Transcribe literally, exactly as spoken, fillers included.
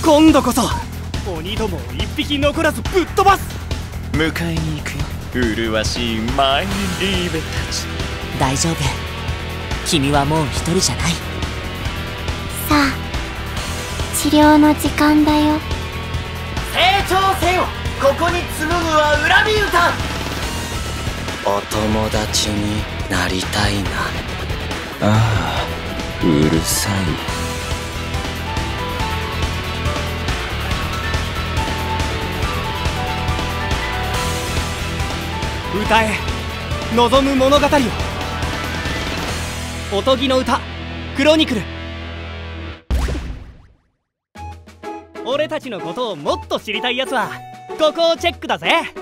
今度こそ鬼どもを一匹残らずぶっ飛ばす。 迎えに行くよ、麗しいマイリーベたち。 大丈夫、君はもう一人じゃない。 さあ、治療の時間だよ。 成長せよ、ここに紡ぐは恨み歌。 お友達になりたいな。ああ、うるさい。 歌え望む物語を。おとぎの歌クロニクル。俺たちのことをもっと知りたいやつはここをチェックだぜ。